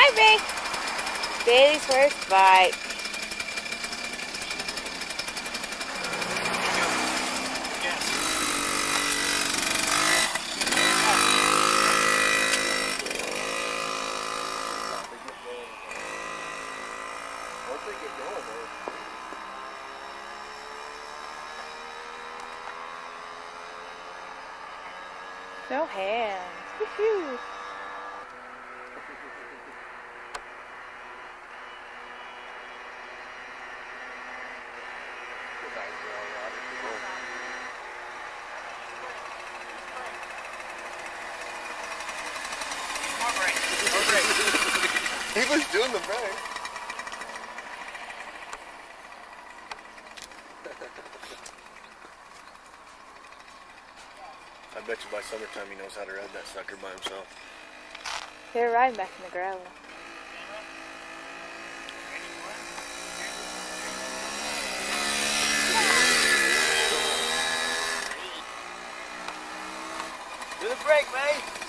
Hi, Ray. Bailey's first bite. No hands. Woohoo! He was doing the break. I bet you by summertime he knows how to ride that sucker by himself. They're riding back in the gravel. Do the brake, mate.